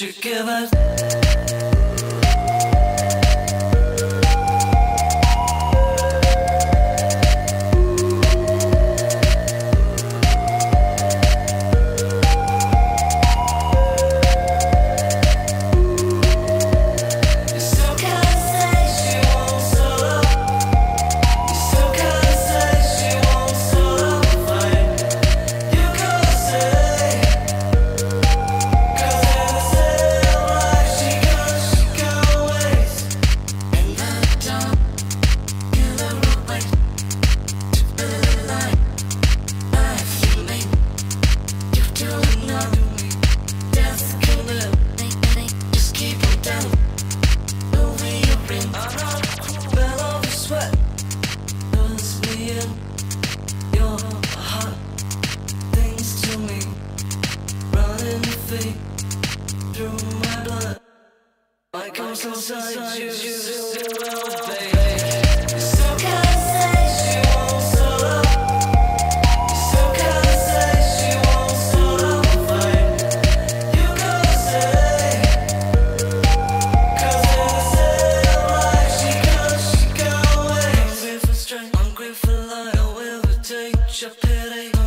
should give it. Through my blood, my comes inside you, baby. You're so conversation, you won't solo. You're so conversation, you won't solo fight. You gotta say, 'cause in the same life she got away. Hungry for strength, hungry for life. No will take your pity.